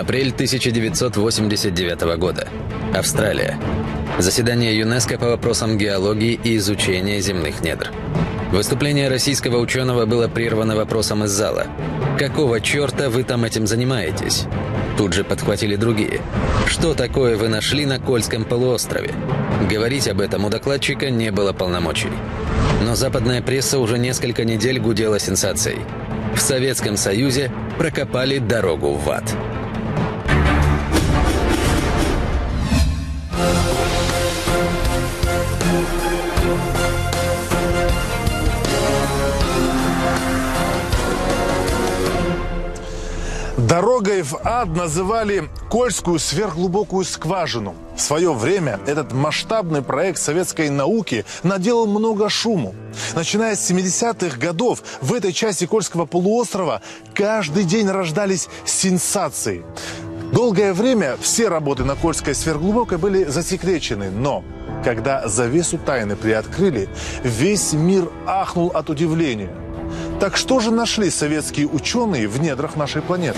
Апрель 1989 года. Австралия. Заседание ЮНЕСКО по вопросам геологии и изучения земных недр. Выступление российского ученого было прервано вопросом из зала. «Какого черта вы там этим занимаетесь?» Тут же подхватили другие. «Что такое вы нашли на Кольском полуострове?» Говорить об этом у докладчика не было полномочий. Но западная пресса уже несколько недель гудела сенсацией. В Советском Союзе прокопали дорогу в ад. Дорогой в ад называли Кольскую сверхглубокую скважину. В свое время этот масштабный проект советской науки наделал много шуму. Начиная с 70-х годов в этой части Кольского полуострова каждый день рождались сенсации. Долгое время все работы на Кольской сверхглубокой были засекречены, но когда завесу тайны приоткрыли, весь мир ахнул от удивления. Так что же нашли советские ученые в недрах нашей планеты?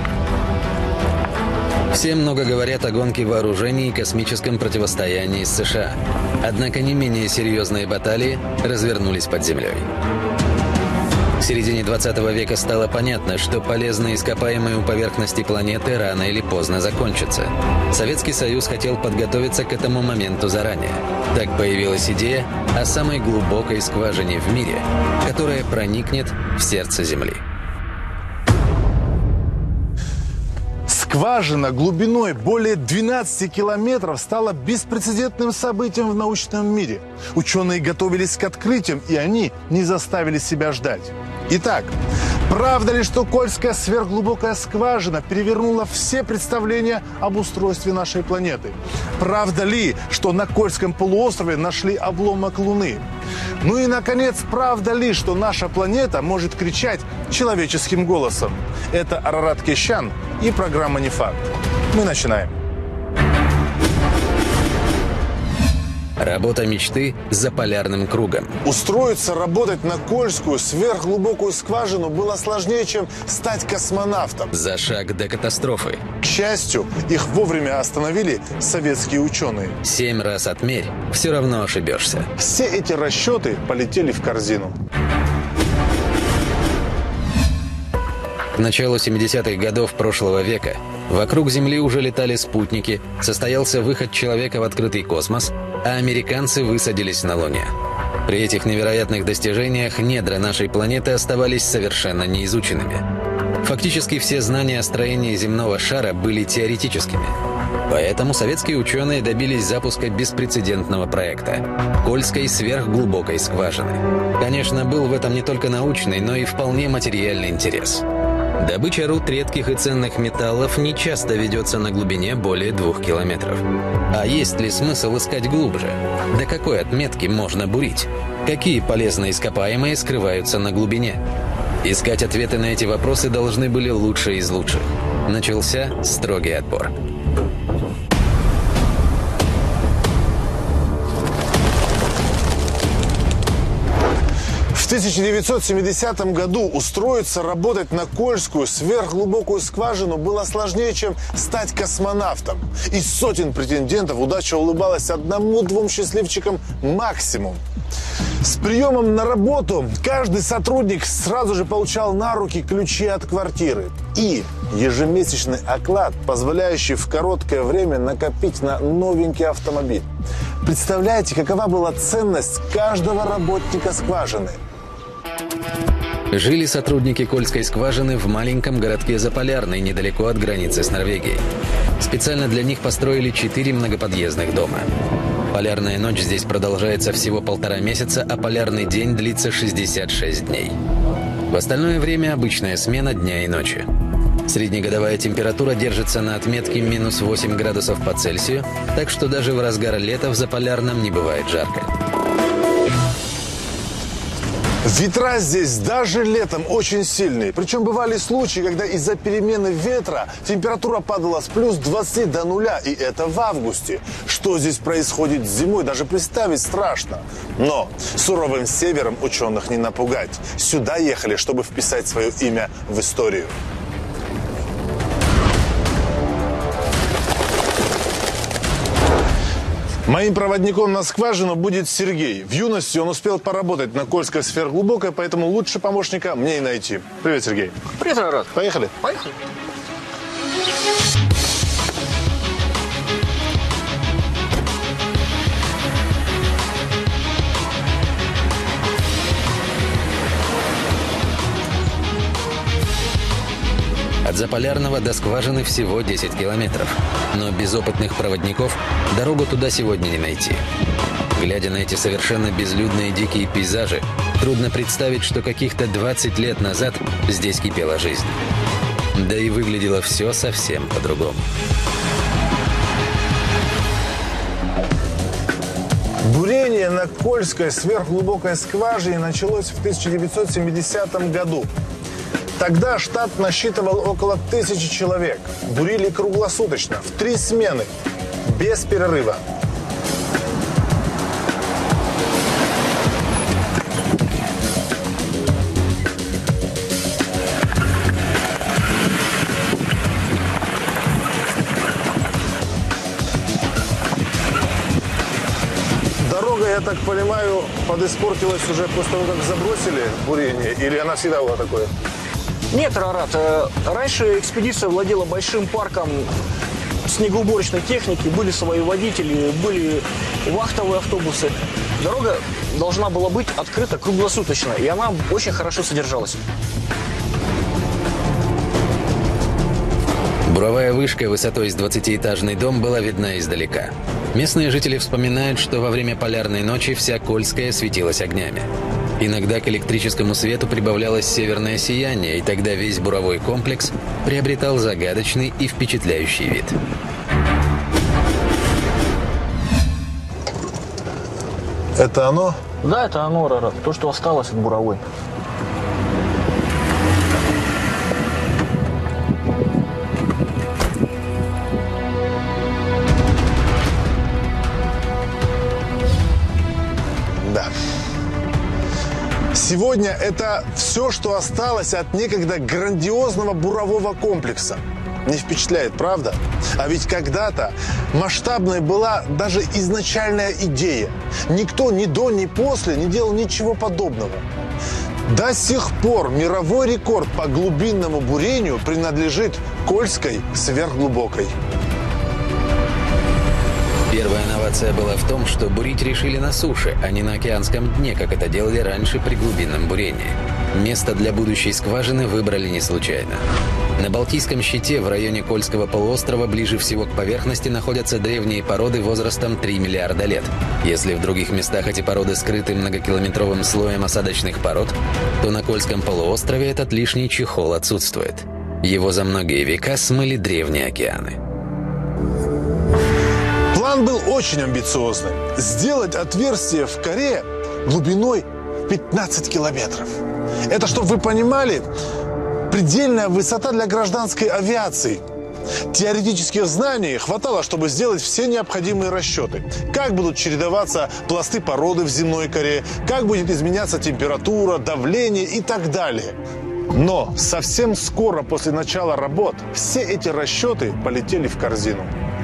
Все много говорят о гонке вооружений и космическом противостоянии с США. Однако не менее серьезные баталии развернулись под землей. В середине 20 века стало понятно, что полезные ископаемые у поверхности планеты рано или поздно закончатся. Советский Союз хотел подготовиться к этому моменту заранее. Так появилась идея о самой глубокой скважине в мире, которая проникнет в сердце Земли. Скважина глубиной более 12 километров стала беспрецедентным событием в научном мире. Ученые готовились к открытиям, и они не заставили себя ждать. Итак, правда ли, что Кольская сверхглубокая скважина перевернула все представления об устройстве нашей планеты? Правда ли, что на Кольском полуострове нашли обломок Луны? Ну и, наконец, правда ли, что наша планета может кричать человеческим голосом? Это Арарат Кещян и программа «Не факт». Мы начинаем. Работа мечты за полярным кругом. Устроиться работать на Кольскую сверхглубокую скважину было сложнее, чем стать космонавтом. За шаг до катастрофы. К счастью, их вовремя остановили советские ученые. 7 раз отмерь, все равно ошибешься. Все эти расчеты полетели в корзину. К началу 70-х годов прошлого века вокруг Земли уже летали спутники, состоялся выход человека в открытый космос, а американцы высадились на Луне. При этих невероятных достижениях недра нашей планеты оставались совершенно неизученными. Фактически все знания о строении земного шара были теоретическими. Поэтому советские ученые добились запуска беспрецедентного проекта – Кольской сверхглубокой скважины. Конечно, был в этом не только научный, но и вполне материальный интерес. Добыча руд редких и ценных металлов не часто ведется на глубине более 2 километров. А есть ли смысл искать глубже? До какой отметки можно бурить? Какие полезные ископаемые скрываются на глубине? Искать ответы на эти вопросы должны были лучшие из лучших. Начался строгий отбор. В 1970 году устроиться работать на Кольскую сверхглубокую скважину было сложнее, чем стать космонавтом. Из сотен претендентов удача улыбалась одному-двум счастливчикам максимум. С приемом на работу каждый сотрудник сразу же получал на руки ключи от квартиры и ежемесячный оклад, позволяющий в короткое время накопить на новенький автомобиль. Представляете, какова была ценность каждого работника скважины? Жили сотрудники Кольской скважины в маленьком городке Заполярный, недалеко от границы с Норвегией. Специально для них построили 4 многоподъездных дома. Полярная ночь здесь продолжается всего 1,5 месяца, а полярный день длится 66 дней. В остальное время обычная смена дня и ночи. Среднегодовая температура держится на отметке минус 8 градусов по Цельсию, так что даже в разгар лета в Заполярном не бывает жарко. Ветра здесь даже летом очень сильные. Причем бывали случаи, когда из-за перемены ветра температура падала с плюс 20 до 0, и это в августе. Что здесь происходит зимой, даже представить страшно. Но суровым севером ученых не напугать. Сюда ехали, чтобы вписать свое имя в историю. Моим проводником на скважину будет Сергей. В юности он успел поработать на Кольской сверхглубокой, поэтому лучше помощника мне и найти. Привет, Сергей. Привет, Арарат. Поехали? Поехали. От Заполярного до скважины всего 10 километров. Но без опытных проводников дорогу туда сегодня не найти. Глядя на эти совершенно безлюдные дикие пейзажи, трудно представить, что каких-то 20 лет назад здесь кипела жизнь. Да и выглядело все совсем по-другому. Бурение на Кольской сверхглубокой скважине началось в 1970 году. Тогда штат насчитывал около 1000 человек. Бурили круглосуточно, в 3 смены, без перерыва. Дорога, я так понимаю, подиспортилась уже после того, как забросили бурение? Или она всегда была такой? Нет, Арарат, раньше экспедиция владела большим парком снегоуборочной техники, были свои водители, были вахтовые автобусы. Дорога должна была быть открыта круглосуточно, и она очень хорошо содержалась. Буровая вышка высотой с 20-этажный дом была видна издалека. Местные жители вспоминают, что во время полярной ночи вся Кольская светилась огнями. Иногда к электрическому свету прибавлялось северное сияние, и тогда весь буровой комплекс приобретал загадочный и впечатляющий вид. Это оно? Да, это оно, Арарат, то, что осталось от буровой. Да. Сегодня это все, что осталось от некогда грандиозного бурового комплекса. Не впечатляет, правда? А ведь когда-то масштабной была даже изначальная идея. Никто ни до, ни после не делал ничего подобного. До сих пор мировой рекорд по глубинному бурению принадлежит Кольской сверхглубокой. Первая новация была в том, что бурить решили на суше, а не на океанском дне, как это делали раньше при глубинном бурении. Место для будущей скважины выбрали не случайно. На Балтийском щите в районе Кольского полуострова ближе всего к поверхности находятся древние породы возрастом 3 миллиарда лет. Если в других местах эти породы скрыты многокилометровым слоем осадочных пород, то на Кольском полуострове этот лишний чехол отсутствует. Его за многие века смыли древние океаны. План был очень амбициозным. Сделать отверстие в коре глубиной 15 километров. Это, чтобы вы понимали, предельная высота для гражданской авиации. Теоретических знаний хватало, чтобы сделать все необходимые расчеты. Как будут чередоваться пласты породы в земной коре, как будет изменяться температура, давление и так далее. Но совсем скоро после начала работ все эти расчеты полетели в корзину.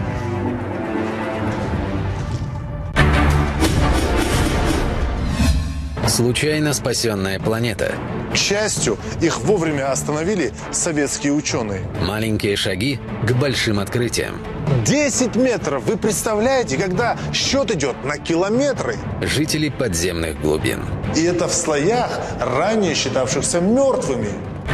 Случайно спасенная планета. К счастью, их вовремя остановили советские ученые. Маленькие шаги к большим открытиям. 10 метров! Вы представляете, когда счет идет на километры? Жители подземных глубин. И это в слоях, ранее считавшихся мертвыми.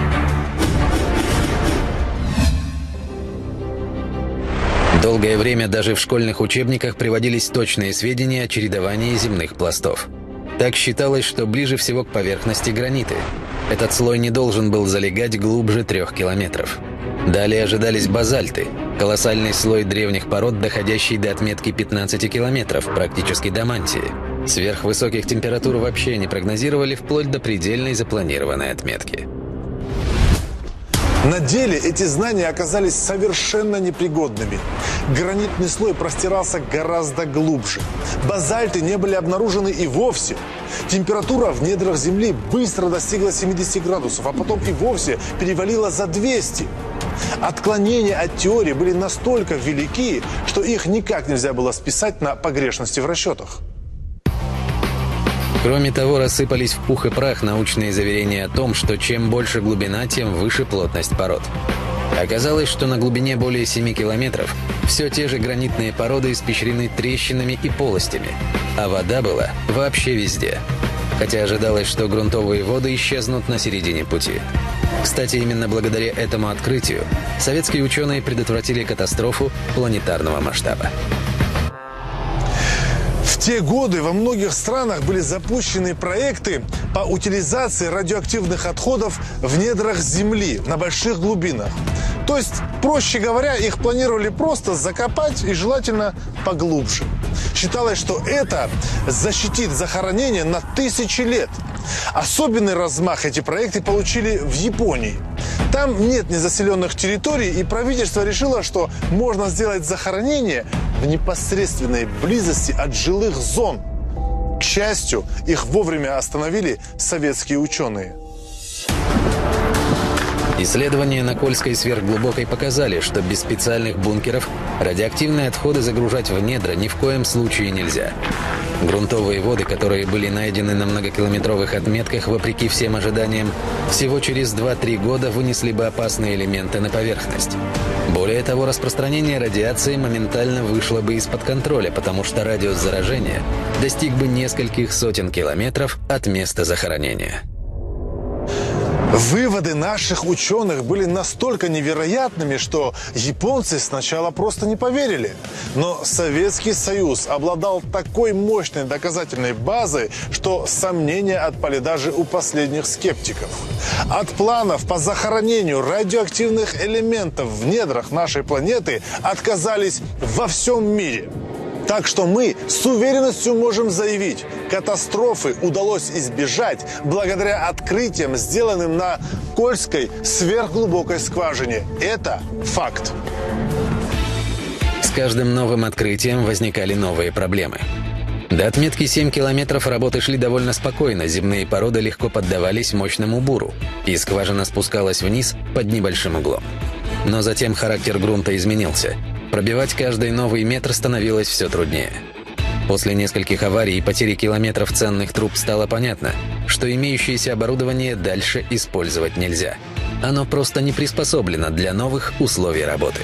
Долгое время даже в школьных учебниках приводились точные сведения о чередовании земных пластов. Так считалось, что ближе всего к поверхности граниты. Этот слой не должен был залегать глубже 3 километров. Далее ожидались базальты, колоссальный слой древних пород, доходящий до отметки 15 километров, практически до мантии. Сверхвысоких температур вообще не прогнозировали вплоть до предельной запланированной отметки. На деле эти знания оказались совершенно непригодными. Гранитный слой простирался гораздо глубже. Базальты не были обнаружены и вовсе. Температура в недрах Земли быстро достигла 70 градусов, а потом и вовсе перевалила за 200. Отклонения от теории были настолько велики, что их никак нельзя было списать на погрешности в расчетах. Кроме того, рассыпались в пух и прах научные заверения о том, что чем больше глубина, тем выше плотность пород. Оказалось, что на глубине более 7 километров все те же гранитные породы испещрены трещинами и полостями, а вода была вообще везде. Хотя ожидалось, что грунтовые воды исчезнут на середине пути. Кстати, именно благодаря этому открытию советские ученые предотвратили катастрофу планетарного масштаба. В те годы во многих странах были запущены проекты по утилизации радиоактивных отходов в недрах Земли на больших глубинах. То есть, проще говоря, их планировали просто закопать и желательно поглубже. Считалось, что это защитит захоронение на тысячи лет. Особенный размах эти проекты получили в Японии. Там нет незаселенных территорий, и правительство решило, что можно сделать захоронение в непосредственной близости от жилых зон. К счастью, их вовремя остановили советские ученые. Исследования на Кольской сверхглубокой показали, что без специальных бункеров радиоактивные отходы загружать в недра ни в коем случае нельзя. Грунтовые воды, которые были найдены на многокилометровых отметках, вопреки всем ожиданиям, всего через 2-3 года вынесли бы опасные элементы на поверхность. Более того, распространение радиации моментально вышло бы из-под контроля, потому что радиус заражения достиг бы нескольких сотен километров от места захоронения. Выводы наших ученых были настолько невероятными, что японцы сначала просто не поверили. Но Советский Союз обладал такой мощной доказательной базой, что сомнения отпали даже у последних скептиков. От планов по захоронению радиоактивных элементов в недрах нашей планеты отказались во всем мире. Так что мы с уверенностью можем заявить, катастрофы удалось избежать благодаря открытиям, сделанным на Кольской сверхглубокой скважине. Это факт. С каждым новым открытием возникали новые проблемы. До отметки 7 километров работы шли довольно спокойно, земные породы легко поддавались мощному буру, и скважина спускалась вниз под небольшим углом. Но затем характер грунта изменился. Пробивать каждый новый метр становилось все труднее. После нескольких аварий и потери километров ценных труб стало понятно, что имеющееся оборудование дальше использовать нельзя. Оно просто не приспособлено для новых условий работы.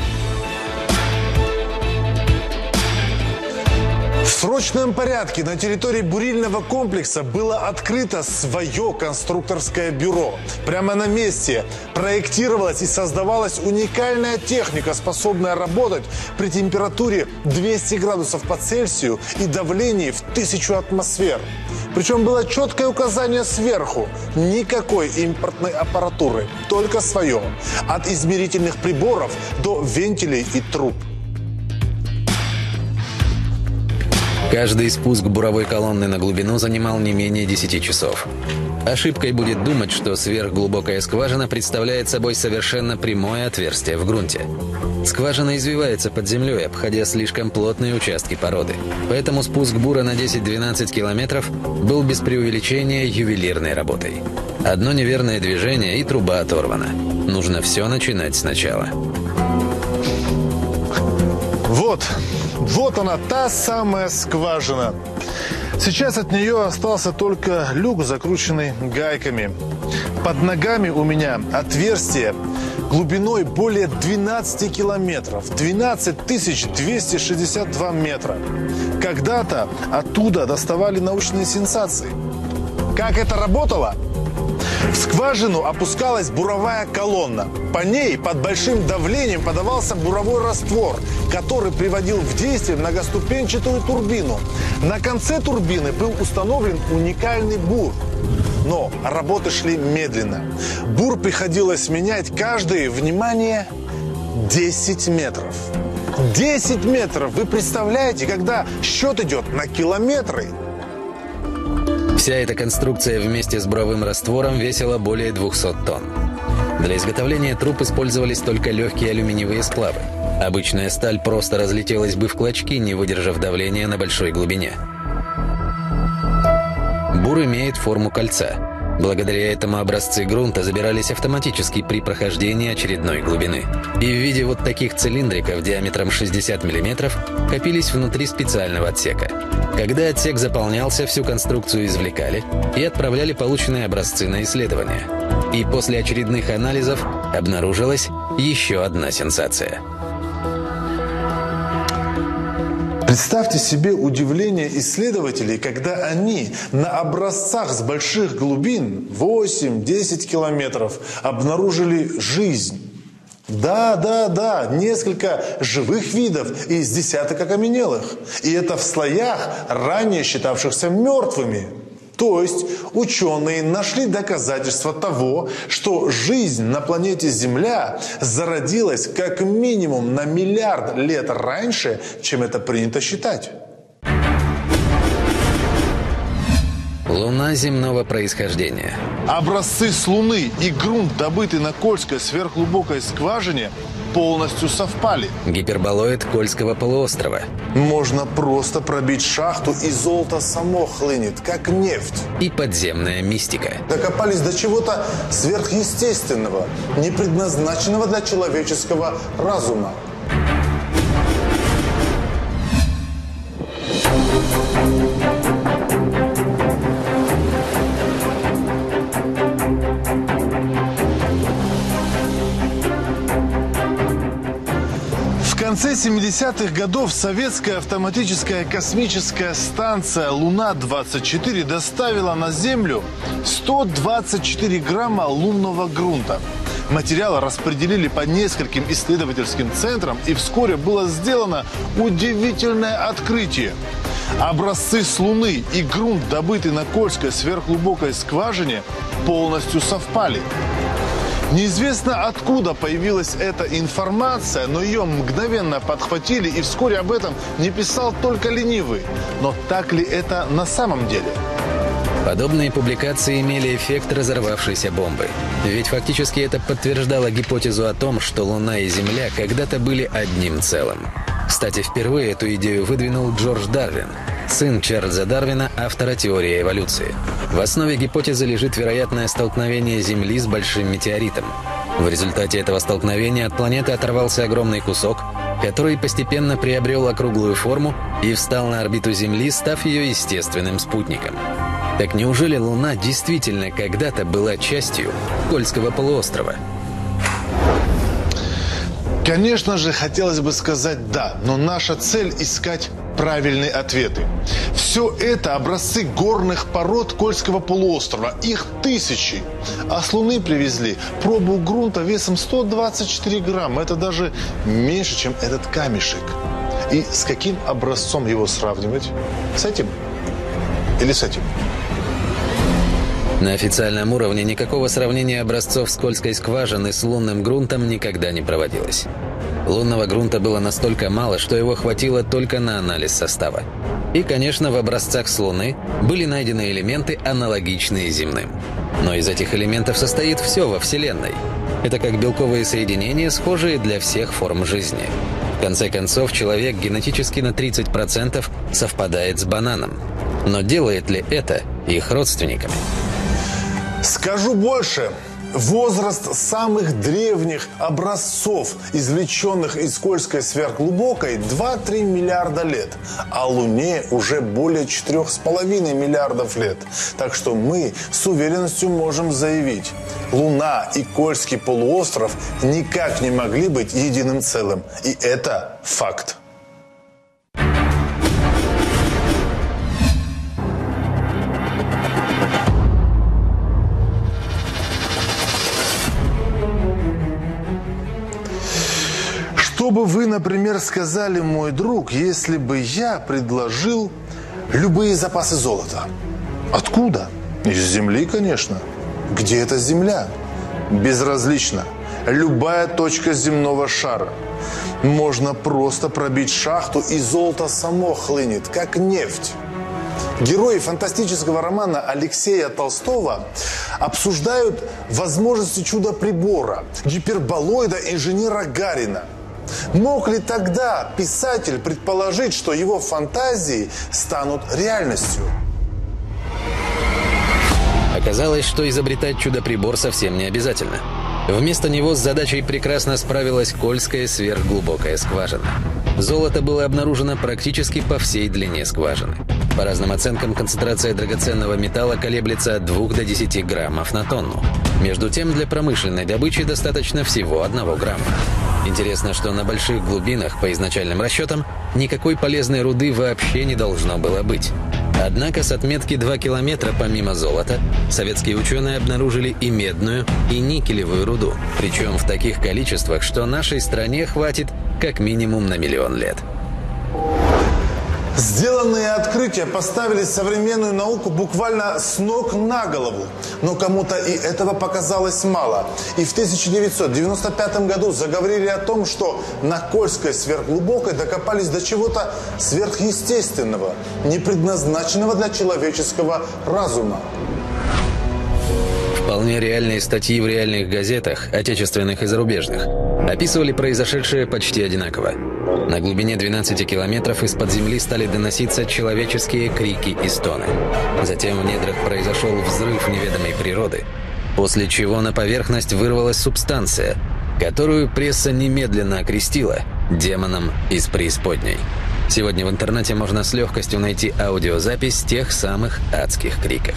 В срочном порядке на территории бурильного комплекса было открыто свое конструкторское бюро. Прямо на месте проектировалась и создавалась уникальная техника, способная работать при температуре 200 градусов по Цельсию и давлении в 1000 атмосфер. Причем было четкое указание сверху: никакой импортной аппаратуры, только свое. От измерительных приборов до вентилей и труб. Каждый спуск буровой колонны на глубину занимал не менее 10 часов. Ошибкой будет думать, что сверхглубокая скважина представляет собой совершенно прямое отверстие в грунте. Скважина извивается под землей, обходя слишком плотные участки породы. Поэтому спуск бура на 10-12 километров был без преувеличения ювелирной работой. Одно неверное движение, и труба оторвана. Нужно все начинать сначала. Вот она, та самая скважина. Сейчас от нее остался только люк, закрученный гайками. Под ногами у меня отверстие глубиной более 12 километров. 12 262 метра. Когда-то оттуда доставали научные сенсации. Как это работало? В скважину опускалась буровая колонна. По ней под большим давлением подавался буровой раствор, который приводил в действие многоступенчатую турбину. На конце турбины был установлен уникальный бур. Но работы шли медленно. Бур приходилось менять каждые, внимание, 10 метров. 10 метров! Вы представляете, когда счет идет на километры? Вся эта конструкция вместе с буровым раствором весила более 200 тонн. Для изготовления труб использовались только легкие алюминиевые сплавы. Обычная сталь просто разлетелась бы в клочки, не выдержав давления на большой глубине. Бур имеет форму кольца. Благодаря этому образцы грунта забирались автоматически при прохождении очередной глубины. И в виде вот таких цилиндриков диаметром 60 мм копились внутри специального отсека. Когда отсек заполнялся, всю конструкцию извлекали и отправляли полученные образцы на исследование. И после очередных анализов обнаружилась еще одна сенсация. Представьте себе удивление исследователей, когда они на образцах с больших глубин, 8-10 километров, обнаружили жизнь. Да, несколько живых видов и с десяток окаменелых. И это в слоях, ранее считавшихся мертвыми. То есть ученые нашли доказательства того, что жизнь на планете Земля зародилась как минимум на миллиард лет раньше, чем это принято считать. Луна земного происхождения. Образцы с Луны и грунт, добытый на Кольской сверхглубокой скважине, полностью совпали. Гиперболоид Кольского полуострова. Можно просто пробить шахту, и золото само хлынет, как нефть. И подземная мистика. Докопались до чего-то сверхъестественного, не предназначенного для человеческого разума. В конце 70-х годов советская автоматическая космическая станция «Луна-24» доставила на Землю 124 грамма лунного грунта. Материалы распределили по нескольким исследовательским центрам, и вскоре было сделано удивительное открытие. Образцы с Луны и грунт, добытый на Кольской сверхглубокой скважине, полностью совпали. Неизвестно, откуда появилась эта информация, но ее мгновенно подхватили, и вскоре об этом не писал только ленивый. Но так ли это на самом деле? Подобные публикации имели эффект разорвавшейся бомбы. Ведь фактически это подтверждало гипотезу о том, что Луна и Земля когда-то были одним целым. Кстати, впервые эту идею выдвинул Джордж Дарвин, сын Чарльза Дарвина, автора теории эволюции. В основе гипотезы лежит вероятное столкновение Земли с большим метеоритом. В результате этого столкновения от планеты оторвался огромный кусок, который постепенно приобрел округлую форму и встал на орбиту Земли, став ее естественным спутником. Так неужели Луна действительно когда-то была частью Кольского полуострова? Конечно же, хотелось бы сказать «да», но наша цель – искать правильные ответы. Все это образцы горных пород Кольского полуострова. Их тысячи. А с Луны привезли пробу грунта весом 124 грамма. Это даже меньше, чем этот камешек. И с каким образцом его сравнивать? С этим? Или с этим? На официальном уровне никакого сравнения образцов с Кольской скважины с лунным грунтом никогда не проводилось. Лунного грунта было настолько мало, что его хватило только на анализ состава. И, конечно, в образцах с Луны были найдены элементы, аналогичные земным. Но из этих элементов состоит все во Вселенной. Это как белковые соединения, схожие для всех форм жизни. В конце концов, человек генетически на 30% совпадает с бананом. Но делает ли это их родственниками? Скажу больше. Возраст самых древних образцов, извлеченных из Кольской сверхглубокой, 2-3 миллиарда лет. А Луне уже более 4,5 миллиардов лет. Так что мы с уверенностью можем заявить, Луна и Кольский полуостров никак не могли быть единым целым. И это факт. Что бы вы, например, сказали, мой друг, если бы я предложил любые запасы золота? Откуда? Из земли, конечно. Где эта земля? Безразлично. Любая точка земного шара. Можно просто пробить шахту, и золото само хлынет, как нефть. Герои фантастического романа Алексея Толстого обсуждают возможности чудо-прибора, гиперболоида инженера Гарина. Мог ли тогда писатель предположить, что его фантазии станут реальностью? Оказалось, что изобретать чудо-прибор совсем не обязательно. Вместо него с задачей прекрасно справилась Кольская сверхглубокая скважина. Золото было обнаружено практически по всей длине скважины. По разным оценкам, концентрация драгоценного металла колеблется от 2 до 10 граммов на тонну. Между тем, для промышленной добычи достаточно всего 1 грамма. Интересно, что на больших глубинах, по изначальным расчетам, никакой полезной руды вообще не должно было быть. Однако с отметки 2 километра помимо золота советские ученые обнаружили и медную, и никелевую руду. Причем в таких количествах, что нашей стране хватит как минимум на 1 000 000 лет. Сделанные открытия поставили современную науку буквально с ног на голову. Но кому-то и этого показалось мало. И в 1995 году заговорили о том, что на Кольской сверхглубокой докопались до чего-то сверхъестественного, не предназначенного для человеческого разума. Вполне реальные статьи в реальных газетах, отечественных и зарубежных, описывали произошедшее почти одинаково. На глубине 12 километров из-под земли стали доноситься человеческие крики и стоны. Затем в недрах произошел взрыв неведомой природы, после чего на поверхность вырвалась субстанция, которую пресса немедленно окрестила демоном из преисподней. Сегодня в интернете можно с легкостью найти аудиозапись тех самых адских криков.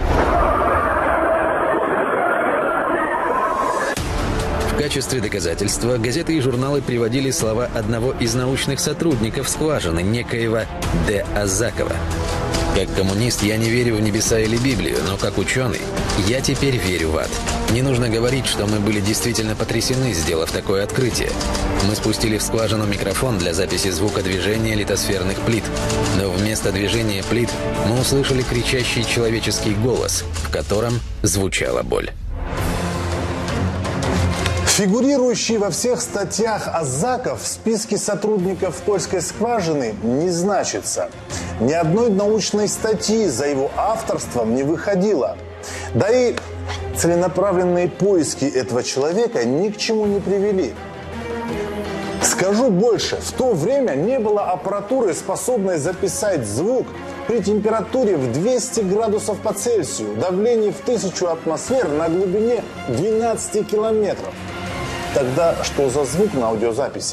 В качестве доказательства газеты и журналы приводили слова одного из научных сотрудников скважины, некоего Д. Азакова. Как коммунист я не верю в небеса или Библию, но как ученый я теперь верю в ад. Не нужно говорить, что мы были действительно потрясены, сделав такое открытие. Мы спустили в скважину микрофон для записи звука движения литосферных плит. Но вместо движения плит мы услышали кричащий человеческий голос, в котором звучала боль. Фигурирующий во всех статьях Азаков в списке сотрудников Кольской скважины не значится. Ни одной научной статьи за его авторством не выходило. Да и целенаправленные поиски этого человека ни к чему не привели. Скажу больше, в то время не было аппаратуры, способной записать звук при температуре в 200 градусов по Цельсию, давлении в 1000 атмосфер на глубине 12 километров. Тогда что за звук на аудиозаписи?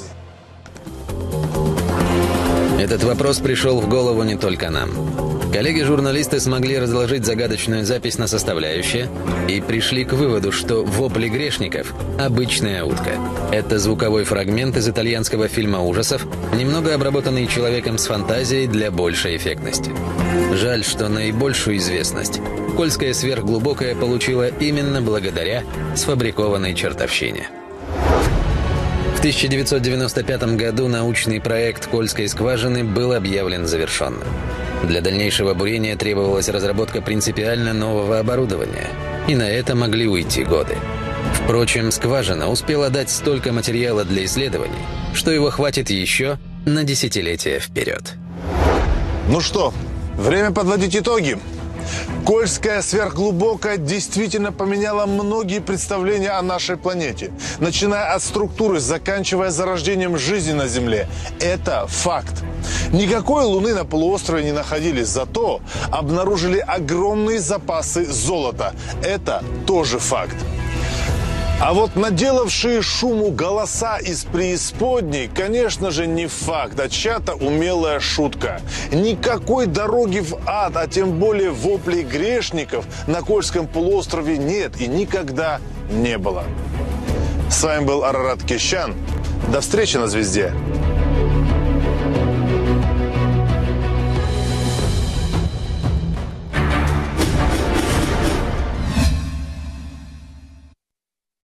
Этот вопрос пришел в голову не только нам. Коллеги-журналисты смогли разложить загадочную запись на составляющие и пришли к выводу, что вопли грешников – обычная утка. Это звуковой фрагмент из итальянского фильма ужасов, немного обработанный человеком с фантазией для большей эффектности. Жаль, что наибольшую известность Кольская сверхглубокая получила именно благодаря сфабрикованной чертовщине. В 1995 году научный проект Кольской скважины был объявлен завершенным. Для дальнейшего бурения требовалась разработка принципиально нового оборудования, и на это могли уйти годы. Впрочем, скважина успела дать столько материала для исследований, что его хватит еще на десятилетия вперед. Ну что, время подводить итоги. Кольская сверхглубокая действительно поменяла многие представления о нашей планете. Начиная от структуры, заканчивая зарождением жизни на Земле. Это факт. Никакой Луны на полуострове не находили, зато обнаружили огромные запасы золота. Это тоже факт. А вот наделавшие шуму голоса из преисподней, конечно же, не факт, а чья-то умелая шутка. Никакой дороги в ад, а тем более воплей грешников на Кольском полуострове нет и никогда не было. С вами был Арарат Кещян. До встречи на «Звезде».